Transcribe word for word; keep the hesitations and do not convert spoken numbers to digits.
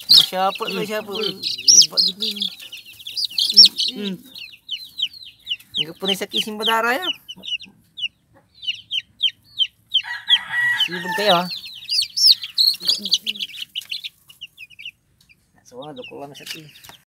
Masyapa lah siapa. Buat gini. Hmm. Enggak pernah sakit simpan darah ya. Sibuk kayo. So, ada ko lang sakit.